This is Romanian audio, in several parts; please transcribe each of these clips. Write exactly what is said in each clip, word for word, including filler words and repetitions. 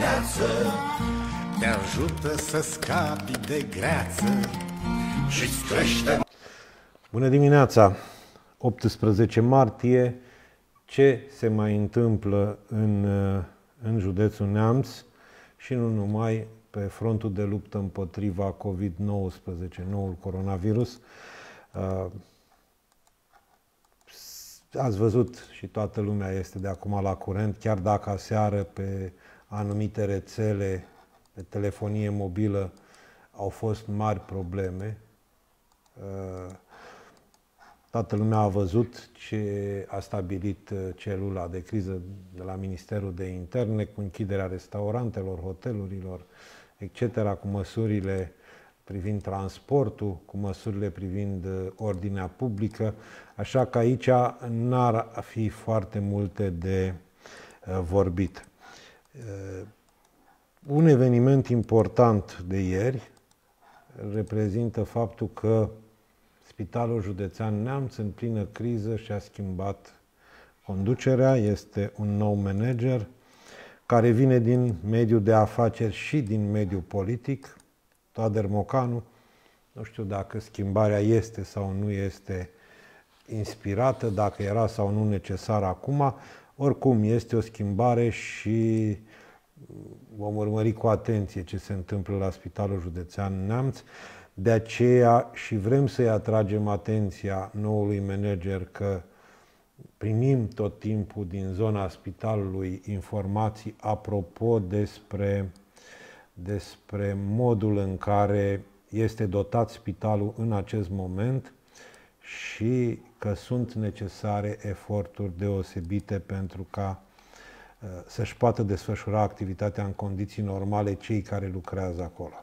dimineață te ajută să scapi de greață și-ți crește. Bună dimineața! optsprezece martie. Ce se mai întâmplă în, în județul Neamț și nu numai pe frontul de luptă împotriva COVID nouăsprezece, noul coronavirus? Ați văzut și toată lumea este de acum la curent, chiar dacă aseară pe anumite rețele de telefonie mobilă au fost mari probleme. Toată lumea a văzut ce a stabilit celula de criză de la Ministerul de Interne cu închiderea restaurantelor, hotelurilor, et cetera, cu măsurile privind transportul, cu măsurile privind ordinea publică, așa că aici n-ar fi foarte multe de vorbit. Un eveniment important de ieri reprezintă faptul că Spitalul Județean Neamț, în plină criză, și-a schimbat conducerea. Este un nou manager care vine din mediul de afaceri și din mediul politic, Toader Mocanu. Nu știu dacă schimbarea este sau nu este inspirată, dacă era sau nu necesară acum. Oricum, este o schimbare și vom urmări cu atenție ce se întâmplă la Spitalul Județean Neamț. De aceea și vrem să-i atragem atenția noului manager că primim tot timpul din zona spitalului informații apropo despre, despre modul în care este dotat spitalul în acest moment și că sunt necesare eforturi deosebite pentru ca să-și poată desfășura activitatea în condiții normale cei care lucrează acolo.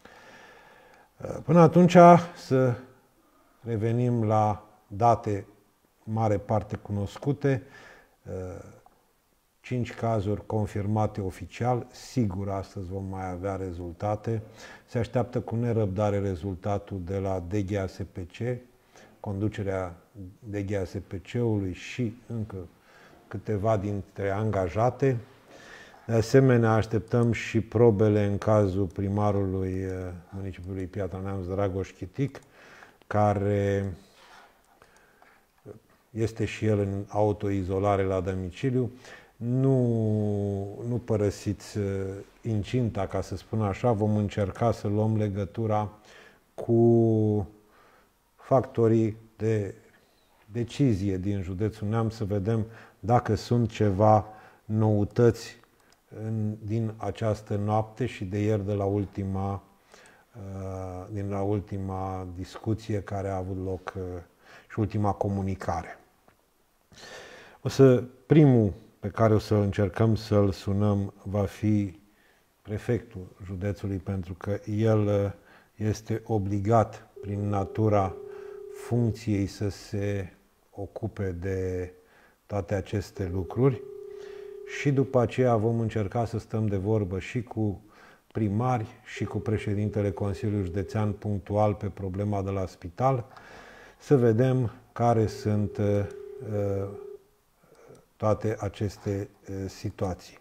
Până atunci să revenim la date mare parte cunoscute, cinci cazuri confirmate oficial, sigur astăzi vom mai avea rezultate. Se așteaptă cu nerăbdare rezultatul de la D G A S P C, conducerea D G A S P C-ului și încă câteva dintre angajate. De asemenea, așteptăm și probele în cazul primarului municipiului Piatra Neamț, Dragoș Chitic, care este și el în autoizolare la domiciliu. Nu, nu părăsiți incinta, ca să spun așa, vom încerca să luăm legătura cu factorii de decizie din județul Neamț, să vedem dacă sunt ceva noutăți în, din această noapte și de ieri de la ultima, din la ultima discuție care a avut loc și ultima comunicare. O să, primul pe care o să încercăm să-l sunăm va fi prefectul județului, pentru că el este obligat prin natura funcției să se ocupe de toate aceste lucruri. Și după aceea vom încerca să stăm de vorbă și cu primari și cu președintele Consiliului Județean punctual pe problema de la spital, să vedem care sunt uh, toate aceste uh, situații.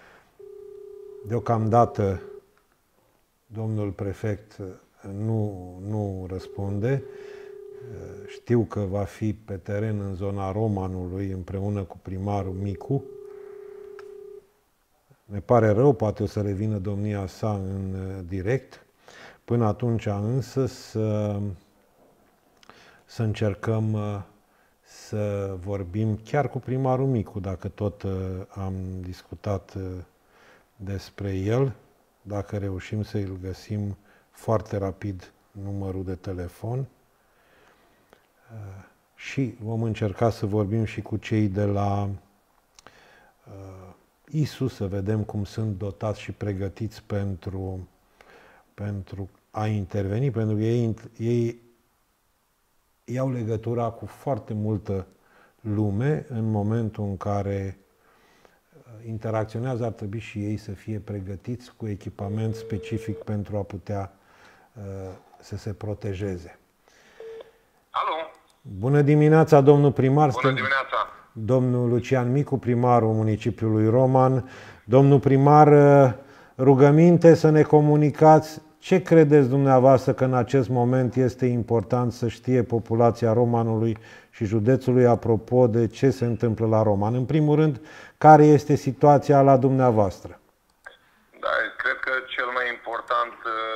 Deocamdată domnul prefect nu, nu răspunde. Știu că va fi pe teren în zona Romanului împreună cu primarul Micu. Ne pare rău, poate o să revină domnia sa în direct. Până atunci însă să, să încercăm să vorbim chiar cu primarul Micu, dacă tot am discutat despre el, dacă reușim să îl găsim foarte rapid numărul de telefon. Și vom încerca să vorbim și cu cei de la I S U, să vedem cum sunt dotați și pregătiți pentru, pentru a interveni, pentru că ei, ei iau legătura cu foarte multă lume în momentul în care interacționează, ar trebui și ei să fie pregătiți cu echipament specific pentru a putea uh, să se protejeze. Alo! Bună dimineața, domnul primar! Bună dimineața! Domnul Lucian Micu, primarul municipiului Roman. Domnul primar, rugăminte să ne comunicați ce credeți dumneavoastră că în acest moment este important să știe populația Romanului și județului apropo de ce se întâmplă la Roman. În primul rând, care este situația la dumneavoastră? Da, cred că cel mai important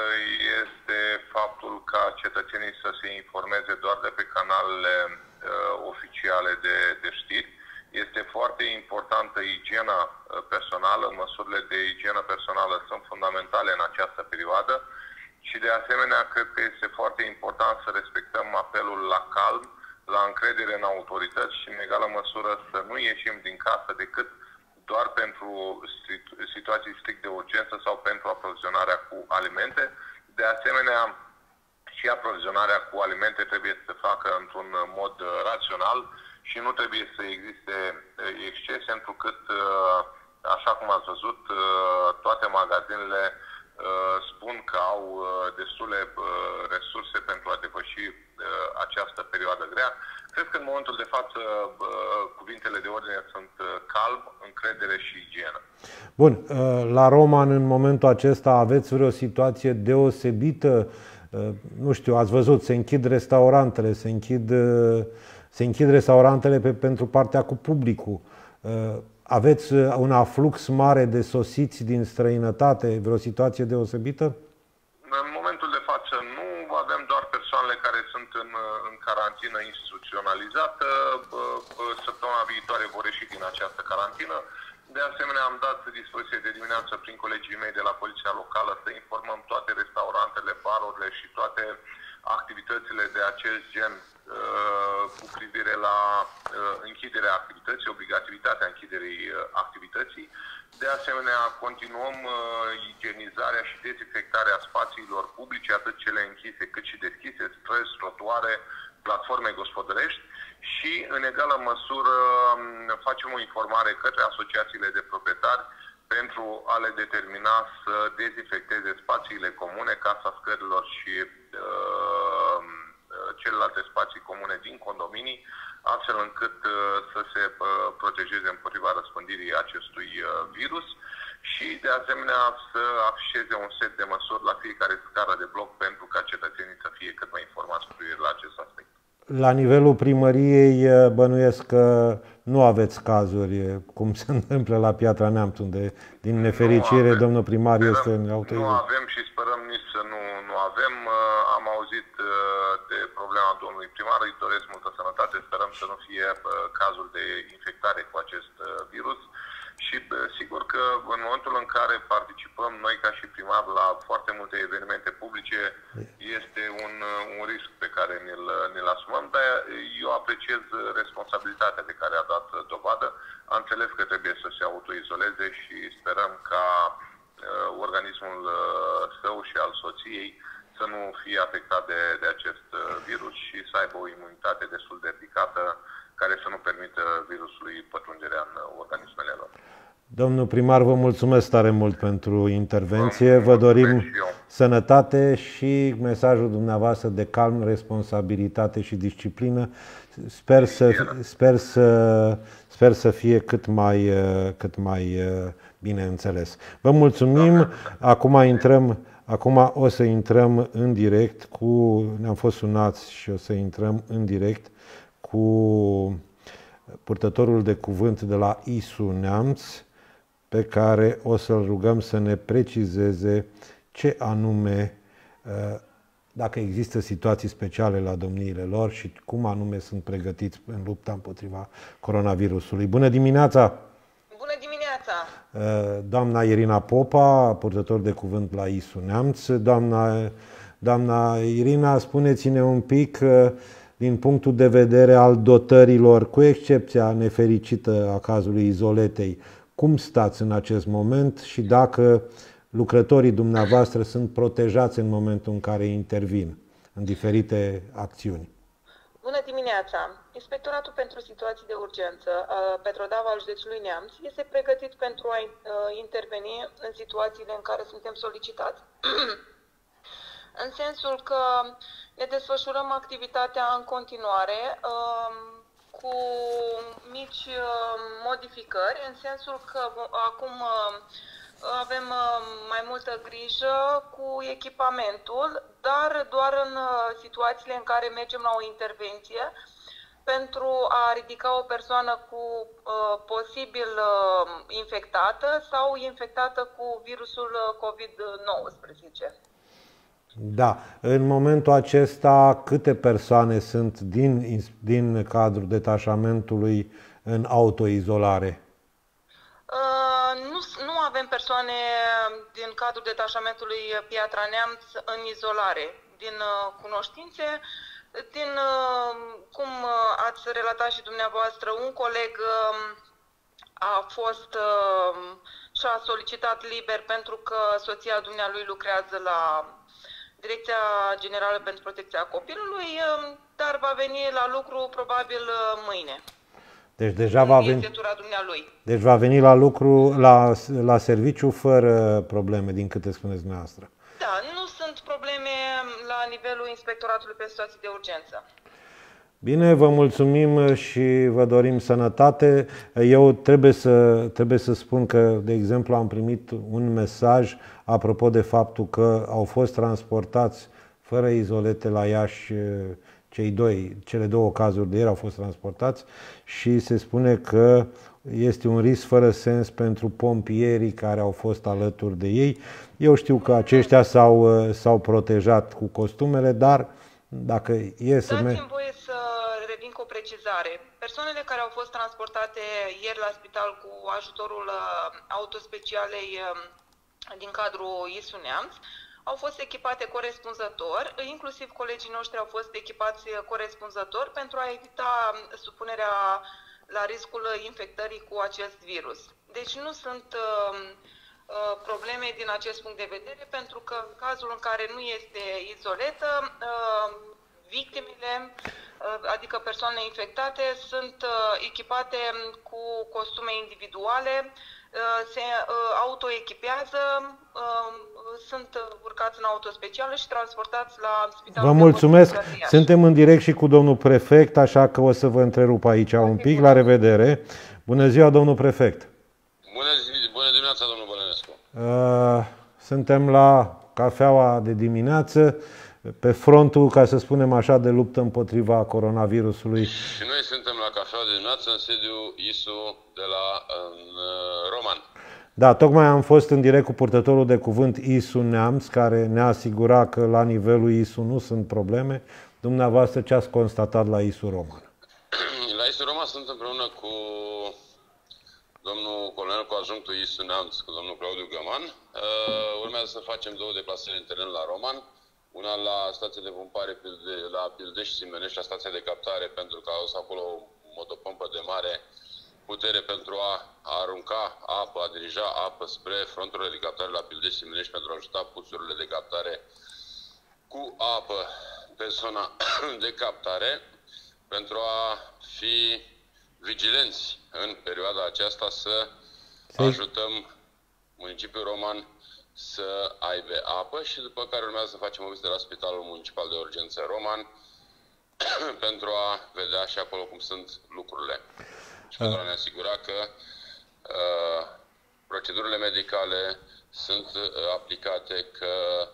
este faptul ca cetățenii să se informeze doar de pe canalele uh, oficiale de, de știri. Este foarte importantă igiena personală, măsurile de igienă personală sunt fundamentale în această perioadă și de asemenea cred că este foarte important să respectăm apelul la calm, la încredere în autorități și în egală măsură să nu ieșim din casă decât doar pentru situații strict de urgență sau pentru aprovizionarea cu alimente. De asemenea, și aprovizionarea cu alimente trebuie să se facă într-un mod rațional și nu trebuie să existe excese, întrucât, așa cum ați văzut, toate magazinele spun că au destule resurse pentru a depăși această perioadă grea. Cred că în momentul de față cuvintele de ordine sunt calm, încredere și igienă. Bun, la Roman în momentul acesta aveți vreo situație deosebită? Nu știu, ați văzut, se închid restaurantele, se închid, se închid restaurantele pe, pentru partea cu publicul. Aveți un aflux mare de sosiți din străinătate, vreo situație deosebită? În momentul de față nu, avem doar persoanele care sunt în, în carantină instituționalizată. Săptămâna viitoare vor ieși din această carantină. De asemenea, am dat dispoziție de dimineață prin colegii mei de la Poliția Locală să informăm toate restaurantele, barurile și toate activitățile de acest gen cu privire la închiderea activității, obligativitatea închiderii activității. De asemenea, continuăm igienizarea și dezinfectarea spațiilor publice, atât cele închise cât și deschise, străzi, trotuare, platforme gospodărești și, în egală măsură, facem o informare către asociațiile de proprietari pentru a le determina să dezinfecteze spațiile comune, casa scărilor și uh, celelalte spații comune din condominii, astfel încât uh, să se uh, protejeze împotriva răspândirii acestui uh, virus și, de asemenea, să afișeze un set de măsuri la fiecare scară de bloc pentru ca cetățenii să fie cât mai informați cu privire la acest aspect. La nivelul primăriei bănuiesc că nu aveți cazuri, cum se întâmplă la Piatra Neamț, unde, din nefericire, avem, domnul primar sperăm, este în autorizat. Nu avem și sperăm nici să nu, nu avem. Am auzit de problema domnului primar, îi doresc multă sănătate, sperăm să nu fie cazul de infectare cu acest virus. Și sigur că în momentul în care participăm noi ca și primar la foarte multe evenimente publice, este un, un risc pe care ne-l, ne-l asumăm, dar eu apreciez responsabilitatea de care a dat dovadă. Am înțeles că trebuie să se autoizoleze și sperăm ca uh, organismul uh, său și al soției să nu fie afectat de, de acest virus și să aibă o imunitate destul de ridicată care să nu permită virusului pătrunderea în organismele lor. Domnul primar, vă mulțumesc tare mult pentru intervenție. Vă dorim sănătate și mesajul dumneavoastră de calm, responsabilitate și disciplină. Sper să, sper să, sper să fie cât mai, cât mai bine înțeles. Vă mulțumim. Acum intrăm, acum o să intrăm în direct cu, ne-am fost sunați și o să intrăm în direct cu purtătorul de cuvânt de la I S U Neamț, pe care o să-l rugăm să ne precizeze ce anume, dacă există situații speciale la domniile lor și cum anume sunt pregătiți în lupta împotriva coronavirusului. Bună dimineața! Bună dimineața! Doamna Irina Popa, purtător de cuvânt la I S U Neamț. Doamna, doamna Irina, spuneți-ne un pic din punctul de vedere al dotărilor, cu excepția nefericită a cazului Izoletei, cum stați în acest moment și dacă lucrătorii dumneavoastră sunt protejați în momentul în care intervin în diferite acțiuni? Bună dimineața! Inspectoratul pentru situații de urgență, Petrodav al județului Neamț, este pregătit pentru a interveni în situațiile în care suntem solicitați. În sensul că ne desfășurăm activitatea în continuare, cu mici modificări, în sensul că acum avem mai multă grijă cu echipamentul, dar doar în situațiile în care mergem la o intervenție pentru a ridica o persoană cu uh, posibil uh, infectată sau infectată cu virusul COVID nouăsprezece. Da. În momentul acesta, câte persoane sunt din, din cadrul detașamentului în autoizolare? Uh, nu, nu avem persoane din cadrul detașamentului Piatra Neamț în izolare. Din uh, cunoștințe, din uh, cum ați relatat și dumneavoastră, un coleg uh, a fost uh, și-a solicitat liber pentru că soția dumnealui lucrează la Direcția Generală pentru Protecția Copilului, uh, dar va veni la lucru probabil uh, mâine. Deci deja va veni, deci va veni la lucru, la, la serviciu fără probleme, din câte spuneți dumneavoastră. Da, nu sunt probleme la nivelul Inspectoratului pe situații de urgență. Bine, vă mulțumim și vă dorim sănătate. Eu trebuie să, trebuie să spun că, de exemplu, am primit un mesaj apropo de faptul că au fost transportați fără izolete la Iași. Cei doi, cele două cazuri de ieri au fost transportați și se spune că este un risc fără sens pentru pompierii care au fost alături de ei. Eu știu că aceștia s-au, s-au protejat cu costumele, dar dacă e să... Dați-mi voie să revin cu o precizare. Persoanele care au fost transportate ieri la spital cu ajutorul autospecialei din cadrul I S U Neamț au fost echipate corespunzător, inclusiv colegii noștri au fost echipați corespunzător pentru a evita supunerea la riscul infectării cu acest virus. Deci nu sunt uh, uh, probleme din acest punct de vedere, pentru că în cazul în care nu este izoletă, uh, victimele, uh, adică persoanele infectate, sunt uh, echipate cu costume individuale, se autoechipează, sunt urcați în auto specială și transportați la spitalul. Vă mulțumesc. Suntem în direct și cu domnul prefect, așa că o să vă întrerup aici un pic. La revedere. Bună ziua, domnul prefect. Bună, zi, bună dimineața, domnul Bălănescu. Suntem la cafeaua de dimineață, pe frontul, ca să spunem așa, de luptă împotriva coronavirusului. Și noi suntem la cafeaua de dimineață în sediul I S U de la în, Roman. Da, tocmai am fost în direct cu purtătorul de cuvânt I S U Neamț, care ne-a asigurat că la nivelul I S U nu sunt probleme. Dumneavoastră, ce ați constatat la I S U Roman? La I S U Roman sunt împreună cu domnul colonel cu adjunctul I S U Neamț, cu domnul Claudiu Găman. Urmează să facem două deplasări în teren la Roman. Una la stația de pompare la Pildești și Simenești, la stația de captare, pentru că au acolo o motopompă de mare putere pentru a, a arunca apă, a dirija apă spre fronturile de captare la Pildești și Simenești pentru a ajuta puțurile de captare cu apă pe zona de captare, pentru a fi vigilenți în perioada aceasta să ajutăm municipiul Roman să aibă apă și după care urmează să facem o vizită la Spitalul Municipal de Urgență Roman pentru a vedea și acolo cum sunt lucrurile. Și pentru a ne asigura că uh, procedurile medicale sunt uh, aplicate, că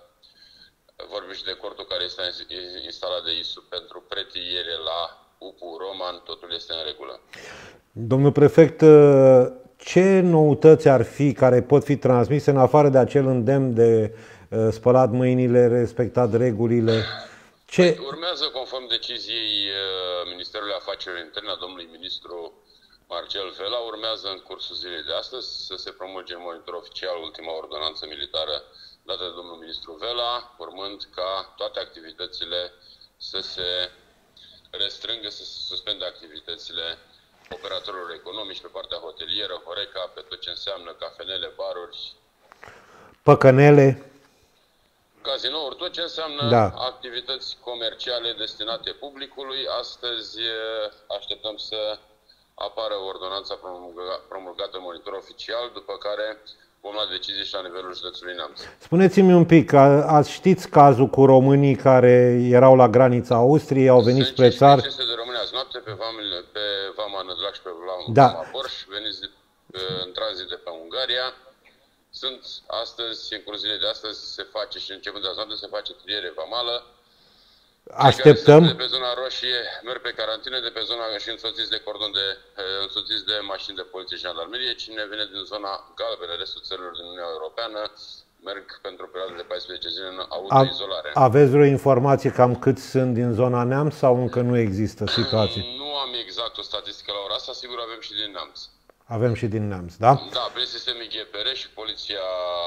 vorbim și de cortul care este instalat de I S U pentru pretiere la U P U Roman, totul este în regulă. Domnul prefect, ce noutăți ar fi care pot fi transmise în afară de acel îndemn de uh, spălat mâinile, respectat regulile? Ce... Urmează, conform deciziei uh, Ministerului Afacerilor Interne a domnului ministru Marcel Vela, urmează în cursul zilei de astăzi să se promulge în monitor oficial ultima ordonanță militară dată de domnul ministru Vela, urmând ca toate activitățile să se restrângă, să se suspende activitățile operatorilor economici pe partea hotelieră, Horeca, pe tot ce înseamnă cafenele, baruri, păcănele, cazinouri, tot ce înseamnă da. activități comerciale destinate publicului. Astăzi așteptăm să apară ordonanța promulgată în monitor oficial, după care vom lua decizii și la nivelul județului Neamț. Spuneți-mi un pic, ați știți cazul cu românii care erau la granița Austriei, au venit spre țară? Sunt de România azi noapte pe Vama, pe Vama Nădlac și pe Vama da. Borș, veniți de, în tranzit de pe Ungaria, Sunt astăzi, în cursurile de astăzi, se face și începând de azi noapte, se face triere vamală. Așteptăm. De pe zona roșie merg pe carantină, de pe zona și însoțiți de cordon de, însoțiți de mașini de poliție și jandarmerie. Cine vine din zona galbenă, restul țărilor din Uniunea Europeană, merg pentru o perioadă de paisprezece zile în autoizolare. Aveți vreo informație cam cât sunt din zona Neamț sau încă nu există situație? Nu am exact o statistică la ora asta, sigur avem și din Neamț. Avem și din Neamț, da? Da, prin sistemul G P R și poliția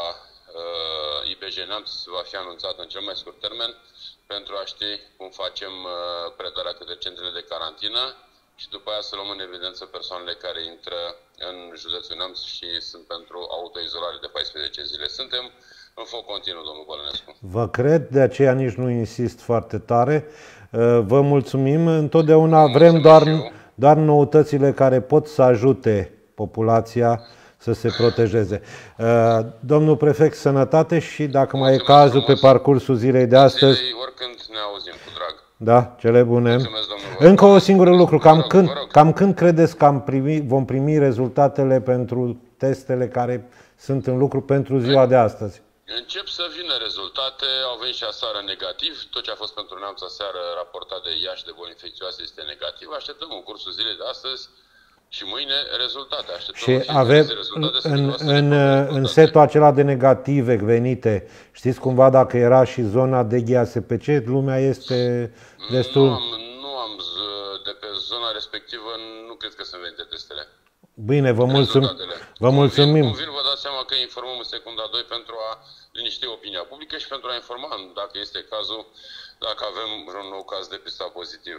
uh, I P J Neamț va fi anunțată în cel mai scurt termen pentru a ști cum facem uh, predarea către centrele de carantină și după aia să luăm în evidență persoanele care intră în județul Neamț și sunt pentru autoizolare de paisprezece zile. Suntem în foc continuu, domnul Bălănescu. Vă cred, de aceea nici nu insist foarte tare. Vă mulțumim. Întotdeauna vrem doar, doar noutățile care pot să ajute populația să se protejeze. Domnul prefect, sănătate și dacă mai e cazul pe parcursul zilei de astăzi... Oricând ne auzim, cu drag. Da, cele bune. Încă o singură lucru. Cam când, cam când credeți că am primi, vom primi rezultatele pentru testele care sunt în lucru pentru ziua de astăzi? Încep să vină rezultate, au venit și aseară negativ, tot ce a fost pentru Neamț aseară raportat de Iași de boli infecțioase este negativ, așteptăm în cursul zilei de astăzi și mâine rezultate. Așteptăm și avem în, în, în setul acela de negative venite, știți cumva dacă era și zona de G A S P C, lumea este destul... Nu am, nu am de pe zona respectivă, nu cred că sunt venite testele. Bine, vă, mulțum... vă mulțumim. Cum vin, vă dați seama că informăm în secunda doi pentru a liniști opinia publică și pentru a informa, dacă este cazul, dacă avem vreun nou caz de pistat pozitiv.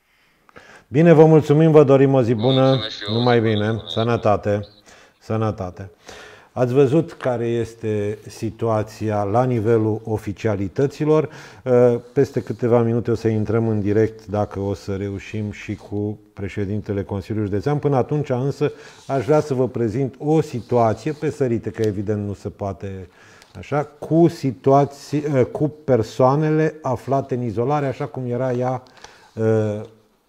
Bine, vă mulțumim, vă dorim o zi bună, numai bine, sănătate, sănătate. Ați văzut care este situația la nivelul oficialităților. Peste câteva minute o să intrăm în direct dacă o să reușim și cu președintele Consiliului Județean. Până atunci însă aș vrea să vă prezint o situație pe sărite, că evident nu se poate așa, cu, situații, cu persoanele aflate în izolare, așa cum era ea uh,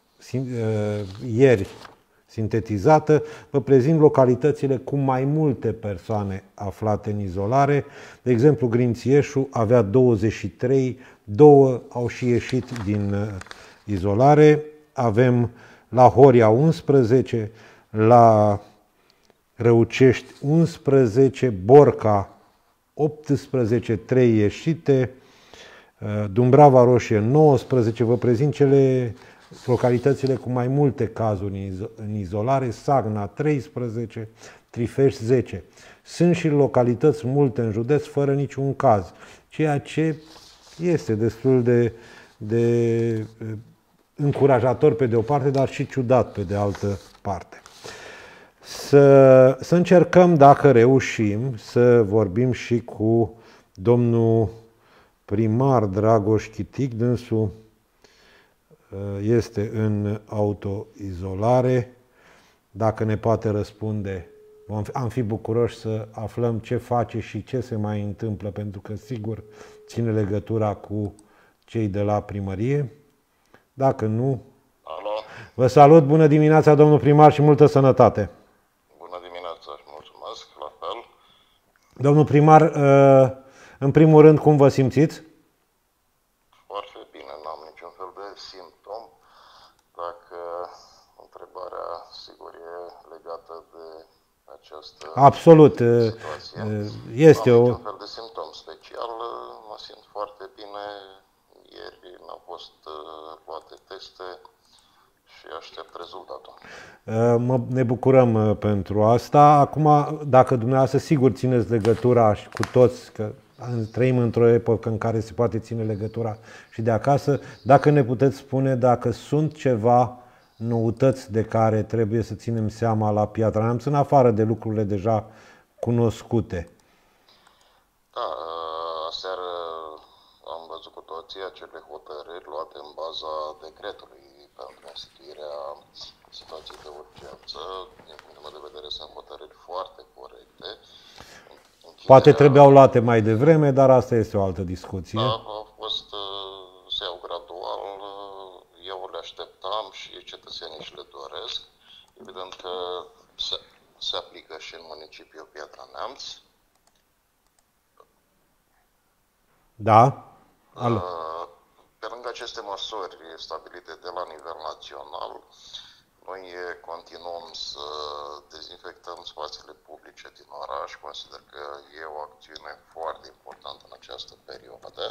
uh, ieri sintetizată. Vă prezint localitățile cu mai multe persoane aflate în izolare. De exemplu, Grințieșu avea douăzeci și trei, două au și ieșit din uh, izolare. Avem la Horia unsprezece, la Răucești unsprezece, Borca optsprezece, trei ieșite, Dumbrava Roșie nouăsprezece, vă prezint cele localitățile cu mai multe cazuri în izolare, Sagna treisprezece, Trifești zece. Sunt și localități multe în județ fără niciun caz, ceea ce este destul de, de încurajator pe de o parte, dar și ciudat pe de altă parte. Să, să încercăm, dacă reușim, să vorbim și cu domnul primar Dragoș Chitic. Dânsul este în autoizolare. Dacă ne poate răspunde, am fi bucuroși să aflăm ce face și ce se mai întâmplă, pentru că sigur ține legătura cu cei de la primărie. Dacă nu... Alo. Vă salut, bună dimineața, domnul primar, și multă sănătate! Domnul primar, în primul rând, cum vă simțiți? Foarte bine, n-am niciun fel de simptom. Dacă întrebarea, sigur, e legată de această Absolut. situație, este n-am o... niciun fel de simptom special, mă simt foarte bine. Ieri n-au fost luate teste și aștept rezultatul. Ne bucurăm pentru asta. Acum, dacă dumneavoastră sigur țineți legătura și cu toți, că trăim într-o epocă în care se poate ține legătura și de acasă, dacă ne puteți spune dacă sunt ceva noutăți de care trebuie să ținem seama la Piatra Neamț, în afară de lucrurile deja cunoscute. Da, aseară am văzut cu toții acele hotărâri luate în baza decretului pentru instituirea situației de urgență. Din punctul meu de vedere, sunt hotărâri foarte corecte. Închiderea... Poate trebuiau luate mai devreme, dar asta este o altă discuție. Da, au fost, se iau gradual, eu le așteptam și cetățenii și le doresc. Evident că se, se aplică și în municipiul Piatra Neamț. Da? Alo. Pe lângă aceste măsuri stabilite de la nivel național, noi continuăm să dezinfectăm spațiile publice din oraș. Consider că e o acțiune foarte importantă în această perioadă.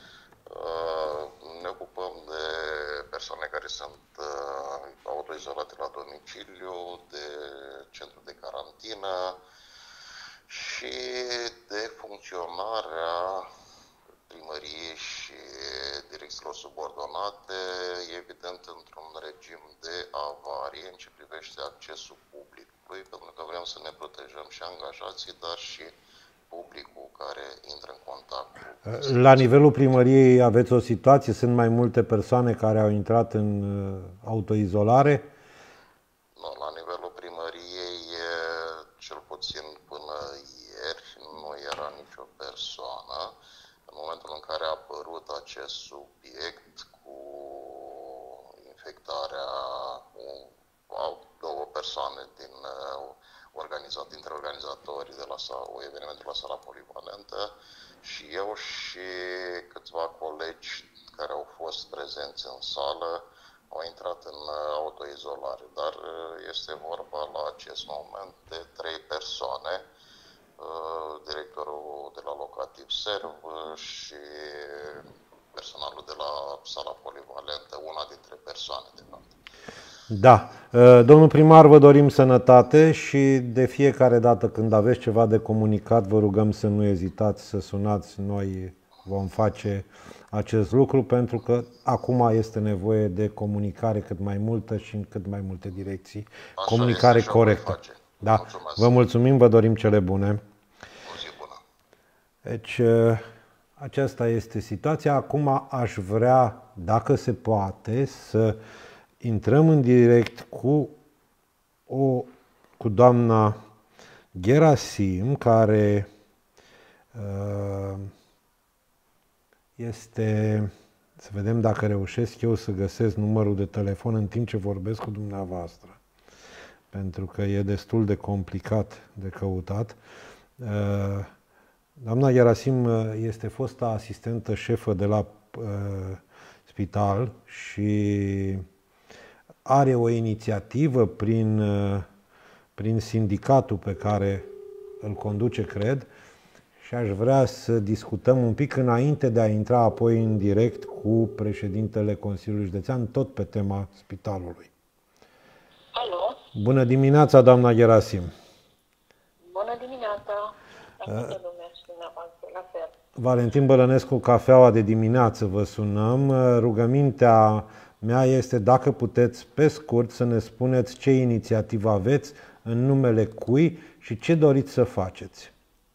Ne ocupăm de persoane care sunt autoizolate la domiciliu, de centru de carantină și de funcționarea primăriei și direcțiilor subordonate, evident într-un regim de avarie în ce privește accesul publicului, pentru că vrem să ne protejăm și angajații, dar și publicul care intră în contact. La nivelul primăriei aveți o situație? Sunt mai multe persoane care au intrat în autoizolare? No, la nivelul primăriei, cel puțin până ieri, nu era nicio persoană. În momentul în care a apărut acest subiect cu infectarea cu două persoane din organizat, dintre organizatorii de la evenimentul la sala polivalentă, și eu și câțiva colegi care au fost prezenți în sală au intrat în autoizolare, dar este vorba la acest moment de trei persoane, directorul de la Locativ Serv și personalul de la sala polivalentă, una dintre persoane, de fapt. Da. Domnul primar, vă dorim sănătate și de fiecare dată când aveți ceva de comunicat, vă rugăm să nu ezitați să sunați. Noi vom face acest lucru pentru că acum este nevoie de comunicare cât mai multă și în cât mai multe direcții. Așa comunicare este, corectă. Da. Mulțumesc. Vă mulțumim, vă dorim cele bune. O zi bună. Deci, aceasta este situația. Acum aș vrea, dacă se poate, să intrăm în direct cu, o, cu doamna Gerasim, care uh, este... Să vedem dacă reușesc eu să găsesc numărul de telefon în timp ce vorbesc cu dumneavoastră, pentru că e destul de complicat de căutat. Uh, doamna Gerasim este fosta asistentă șefă de la uh, spital și are o inițiativă prin, prin sindicatul pe care îl conduce, cred, și aș vrea să discutăm un pic înainte de a intra apoi în direct cu președintele Consiliului Județean, tot pe tema spitalului. Alo? Bună dimineața, doamna Gerasim! Bună dimineața! Uh, și dumneavoastră, la fel. Valentin Bălănescu, Cafeaua de dimineață, vă sunăm. Rugămintea mea este, dacă puteți, pe scurt, să ne spuneți ce inițiativă aveți, în numele cui și ce doriți să faceți.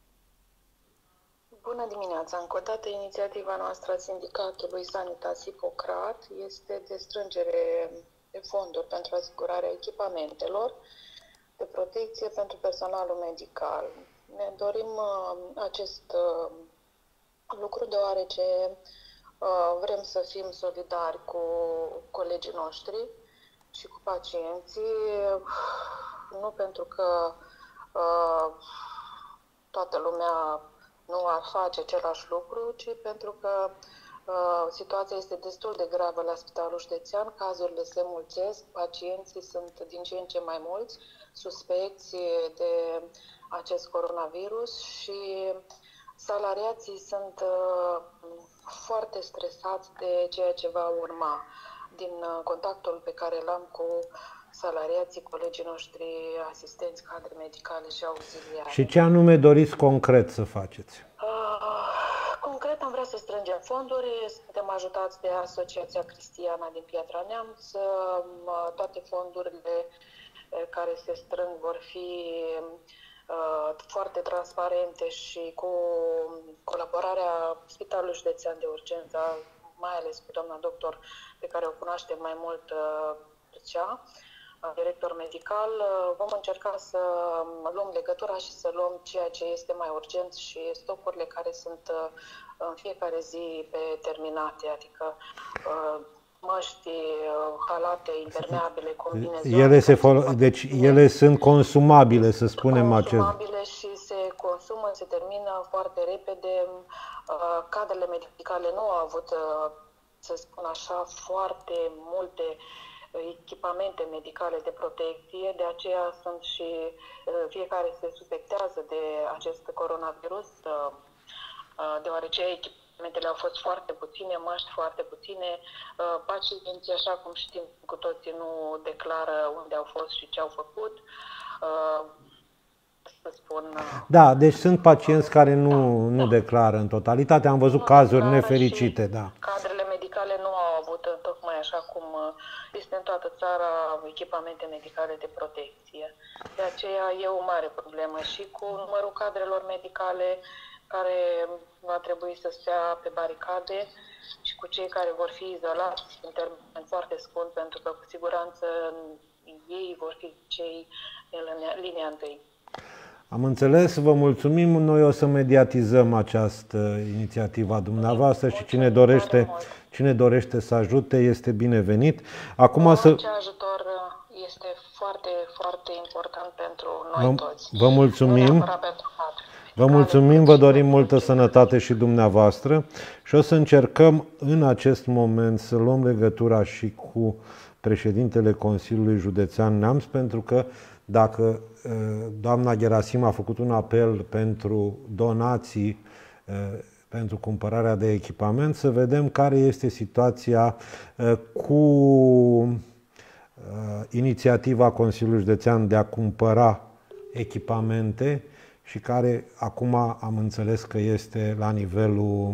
Bună dimineața! Încă o dată, inițiativa noastră a Sindicatului Sanitas Hipocrat este de strângere de fonduri pentru asigurarea echipamentelor de protecție pentru personalul medical. Ne dorim uh, acest uh, lucru deoarece vrem să fim solidari cu colegii noștri și cu pacienții, nu pentru că uh, toată lumea nu ar face același lucru, ci pentru că uh, situația este destul de gravă la Spitalul Județean, cazurile se mulțesc, pacienții sunt din ce în ce mai mulți, suspecți de acest coronavirus și salariații sunt uh, foarte stresați de ceea ce va urma. Din uh, contactul pe care l-am cu salariații, colegii noștri, asistenți, cadre medicale și auxiliari. Și ce anume doriți concret să faceți? Uh, concret am vrea să strângem fonduri. Suntem ajutați de Asociația Cristiana din Piatra Neamț. Uh, toate fondurile uh, care se strâng vor fi Uh, foarte transparente și cu colaborarea Spitalului Județean de Urgență, mai ales cu doamna doctor, pe care o cunoaște mai mult uh, cea, uh, director medical, uh, vom încerca să luăm legătura și să luăm ceea ce este mai urgent și stocurile care sunt uh, în fiecare zi pe terminate, adică uh, măști, halate impermeabile, combinezoane. Ele se fol- deci ele sunt consumabile, să spunem acest. Consumabile și se consumă, se termină foarte repede. Cadrele medicale nu au avut, să spun așa, foarte multe echipamente medicale de protecție, de aceea sunt și fiecare se suspectează de acest coronavirus, deoarece echipamentele au fost foarte puține, măști foarte puține, pacienții, așa cum știm cu toții, nu declară unde au fost și ce au făcut. Să spun, da, deci sunt pacienți care nu, nu declară în totalitate, am văzut cazuri nefericite. Da. Cadrele medicale nu au avut, tocmai așa cum este în toată țara, echipamente medicale de protecție. De aceea e o mare problemă și cu numărul cadrelor medicale care va trebui să stea pe baricade și cu cei care vor fi izolați în termen foarte scurt, pentru că cu siguranță ei vor fi cei în linia întâi. Am înțeles, vă mulțumim. Noi o să mediatizăm această inițiativă a dumneavoastră și cine dorește, cine dorește să ajute este binevenit. Acum Orice să... ajutor este foarte, foarte important pentru noi vă, toți. vă mulțumim. Vă mulțumim, vă dorim multă sănătate și dumneavoastră și o să încercăm în acest moment să luăm legătura și cu președintele Consiliului Județean Neamț, pentru că dacă doamna Gerasim a făcut un apel pentru donații, pentru cumpărarea de echipament, să vedem care este situația cu inițiativa Consiliului Județean de a cumpăra echipamente și care acum am înțeles că este la nivelul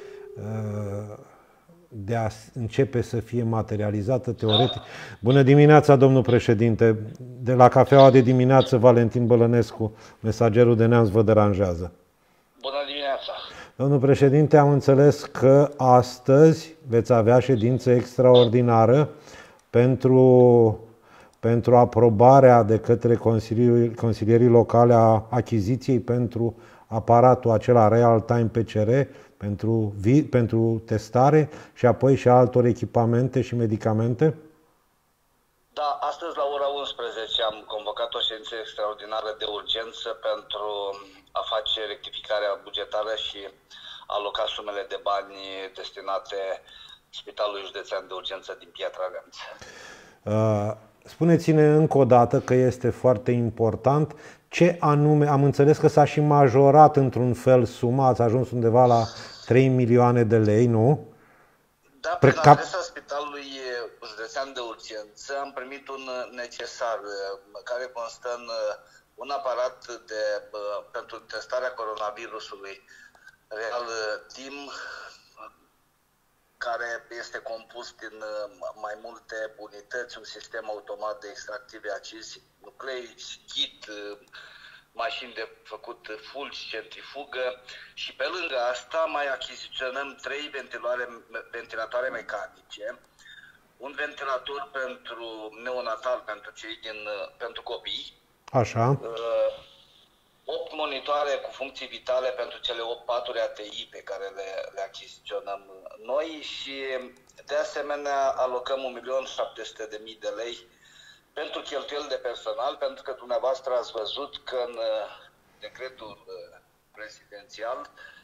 de a începe să fie materializată teoretic. Bună dimineața, domnul președinte. De la cafeaua de dimineață, Valentin Bălănescu, Mesagerul de Neamț, vă deranjează. Bună dimineața. Domnul președinte, am înțeles că astăzi veți avea ședință extraordinară pentru, pentru aprobarea de către consilierii, consilierii locale a achiziției pentru aparatul acela real-time P C R, pentru, pentru testare și apoi și altor echipamente și medicamente? Da, astăzi la ora unsprezece am convocat o ședință extraordinară de urgență pentru a face rectificarea bugetară și aloca sumele de bani destinate Spitalului Județean de Urgență din Piatra Neamț. Uh, spuneți-ne încă o dată că este foarte important. Ce anume, am înțeles că s-a și majorat într-un fel suma, ați ajuns undeva la trei milioane de lei, nu? Da, prin adresa Spitalului Județean de Urgență am primit un necesar care constă în un aparat de, pentru testarea coronavirusului real time, care este compus din mai multe unități, un sistem automat de extractive acizi nucleici, kit, mașini de făcut fulgi, centrifugă și pe lângă asta mai achiziționăm trei ventilatoare mecanice, un ventilator pentru neonatal, pentru cei din, pentru copii, așa, opt monitoare cu funcții vitale pentru cele opt paturi A T I pe care le, le achiziționăm noi și de asemenea alocăm un milion șapte sute de mii de lei pentru cheltuieli de personal, pentru că dumneavoastră ați văzut că în decretul prezidențial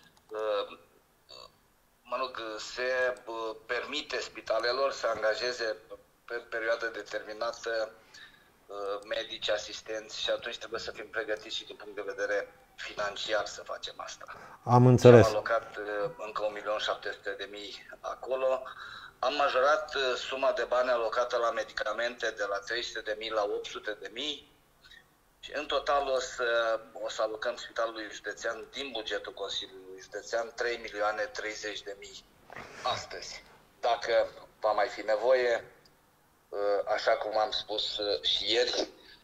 mă rog, se permite spitalelor să angajeze pe perioadă determinată medici, asistenți și atunci trebuie să fim pregătiți și din punct de vedere financiar să facem asta. Am înțeles. Am alocat încă un milion șapte sute de mii acolo. Am majorat suma de bani alocată la medicamente de la trei sute de mii la opt sute de mii și în total o să, o să alocăm Spitalului Județean din bugetul Consiliului Județean trei milioane treizeci de mii astăzi. Dacă va mai fi nevoie, așa cum am spus și ieri,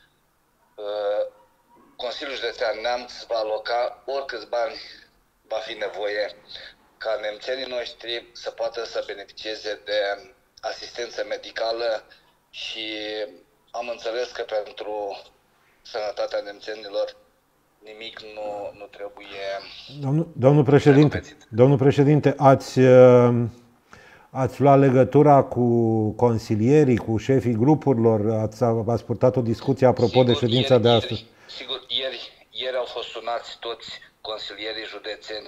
Consiliul Județean Neamț va aloca oricâți bani va fi nevoie ca nemțenii noștri să poată să beneficieze de asistență medicală și am înțeles că pentru sănătatea nemțenilor nimic nu, nu trebuie. Domnul, domnul președinte, domnul președinte, ați, ați luat legătura cu consilierii, cu șefii grupurilor, ați, ați purtat o discuție apropo sigur, de ședința ieri, de astăzi? Sigur, ieri, ieri au fost sunați toți consilierii județeni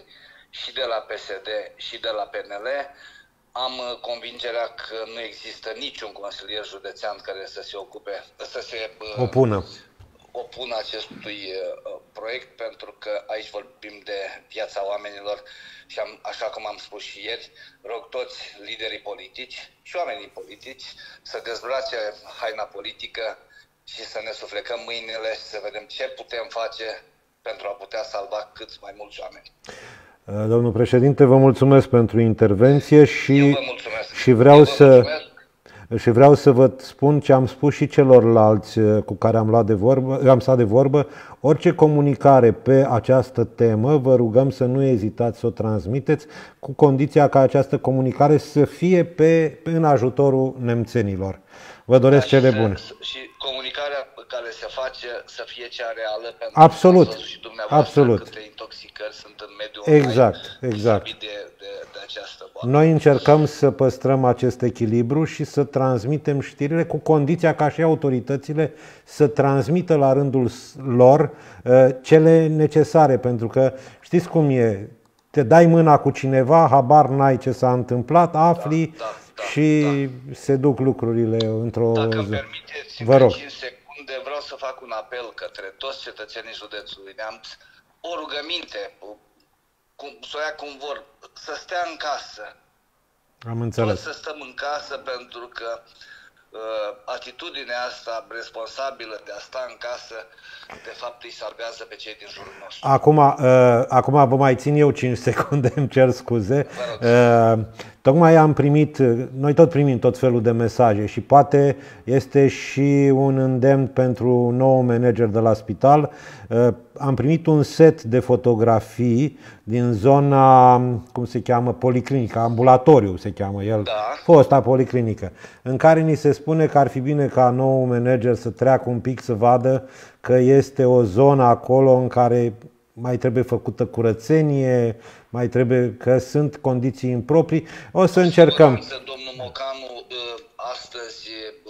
și de la P S D și de la P N L. Am convingerea că nu există niciun consilier județean care să se ocupe, să se opună, opună acestui proiect, pentru că aici vorbim de viața oamenilor și am, așa cum am spus și ieri, rog toți liderii politici și oamenii politici să dezbrace haina politică și să ne suflecăm mâinile și să vedem ce putem face pentru a putea salva cât mai mulți oameni. Domnul președinte, vă mulțumesc pentru intervenție și, și vreau să mulțumesc. și vreau să vă spun ce am spus și celorlalți cu care am luat de vorbă, am stat de vorbă. Orice comunicare pe această temă, vă rugăm să nu ezitați să o transmiteți, cu condiția ca această comunicare să fie pe, în ajutorul nemțenilor. Vă doresc da, cele și bune. Se, și comunicarea care se face să fie cea reală, pentru absolut, că și dumneavoastră absolut. câte intoxicări sunt în mediul exact, exact. De, de, de această boală. Noi încercăm să păstrăm acest echilibru și să transmitem știrile cu condiția ca și autoritățile să transmită la rândul lor cele necesare, pentru că știți cum e, te dai mâna cu cineva, habar n-ai ce s-a întâmplat, afli da, da, da, și da. se duc lucrurile într-o Dacă zi. îmi permiteți, vă rog. cinci secunde, vreau să fac un apel către toți cetățenii județului Neamț, o rugăminte, cum, să o ia cum vor, să stea în casă. Am înțeles. Toți să stăm în casă, pentru că uh, atitudinea asta responsabilă de a sta în casă, de fapt îi salvează pe cei din jurul nostru. Acum, uh, acum vă mai țin eu cinci secunde, îmi cer scuze. Uh, tocmai am primit, noi tot primim tot felul de mesaje și poate este și un îndemn pentru nou manager de la spital. Uh, am primit un set de fotografii din zona, cum se cheamă, policlinică, ambulatoriu se cheamă el, da. fosta policlinică, în care ni se spune că ar fi bine ca nou manager să treacă un pic să vadă că este o zonă acolo în care mai trebuie făcută curățenie, mai trebuie, că sunt condiții improprii. O să încercăm. Domnul Mocanu astăzi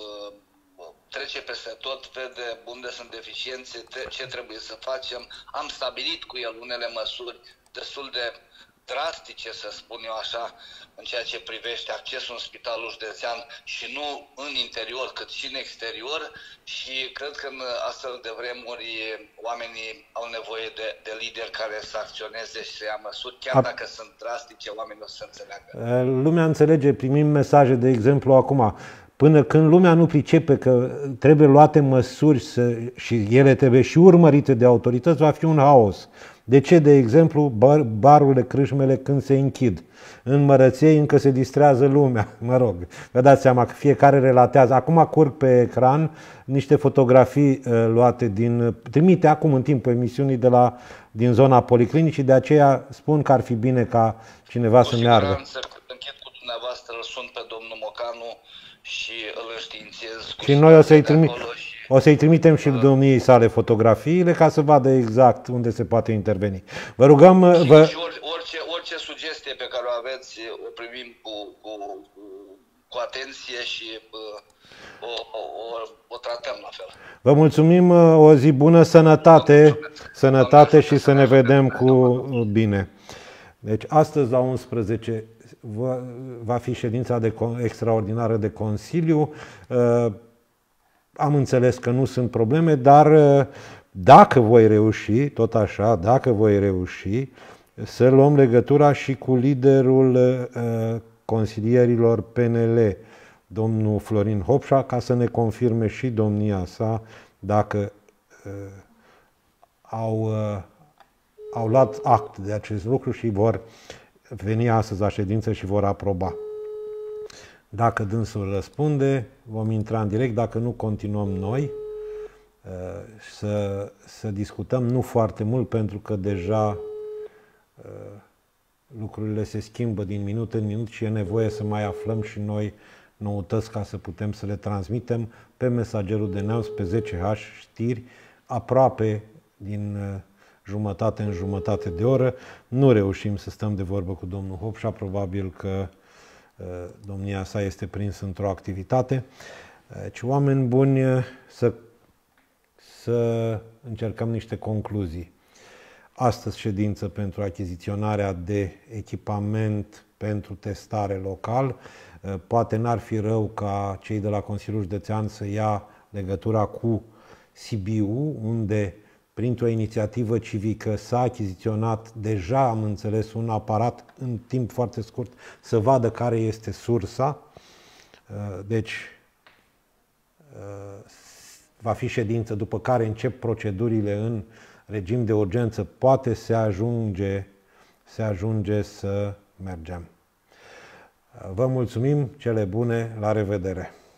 trece peste tot, vede unde sunt deficiențe, ce trebuie să facem. Am stabilit cu el unele măsuri destul de drastice, să spun eu așa, în ceea ce privește accesul în spitalul județean și nu în interior, cât și în exterior, și cred că în astfel de vremuri oamenii au nevoie de, de lideri care să acționeze și să ia măsuri, chiar A... dacă sunt drastice, oamenii o să înțeleagă. Lumea înțelege, primim mesaje, de exemplu, acum, până când lumea nu pricepe că trebuie luate măsuri să, și ele trebuie și urmărite de autorități, va fi un haos. De ce, de exemplu, bar, barurile, crâșmele când se închid? În Mărăței încă se distrează lumea, mă rog. Vă dați seama că fiecare relatează. Acum curg pe ecran niște fotografii uh, luate din... Trimite acum în timpul emisiunii de la, din zona policlinicii, de aceea spun că ar fi bine ca cineva să meargă. Cu siguranță, închid cu dumneavoastră, îl sun pe domnul Mocanu și îl înștiințez. Și noi o să-i trimit... O să-i trimitem și domniei sale fotografiile ca să vadă exact unde se poate interveni. Vă rugăm... Și, vă... și orice, orice sugestie pe care o aveți, o primim cu, cu, cu atenție și o, o, o, o tratăm la fel. Vă mulțumim, o zi bună, sănătate, sănătate și să ne vedem cu bine. Deci astăzi la unsprezece va fi ședința de extraordinară de Consiliu. Am înțeles că nu sunt probleme, dar dacă voi reuși, tot așa, dacă voi reuși, să luăm legătura și cu liderul uh, consilierilor P N L, domnul Florin Hopșa, ca să ne confirme și domnia sa dacă uh, au, uh, au luat act de acest lucru și vor veni astăzi la ședință și vor aproba. Dacă dânsul răspunde, vom intra în direct, dacă nu, continuăm noi să, să discutăm, nu foarte mult, pentru că deja lucrurile se schimbă din minut în minut și e nevoie să mai aflăm și noi noutăți ca să putem să le transmitem pe mesagerul de Neamț, pe zece H, știri, aproape din jumătate în jumătate de oră. Nu reușim să stăm de vorbă cu domnul Hopșa, probabil că domnia sa este prins într-o activitate. Deci, oameni buni, să, să încercăm niște concluzii. astăzi ședință pentru achiziționarea de echipament pentru testare local. Poate n-ar fi rău ca cei de la Consiliul Județean să ia legătura cu Sibiu, unde printr-o inițiativă civică s-a achiziționat deja, am înțeles, un aparat în timp foarte scurt, să vadă care este sursa. Deci, va fi ședință după care încep procedurile în regim de urgență. Poate se ajunge, se ajunge să mergem. Vă mulțumim, cele bune, la revedere!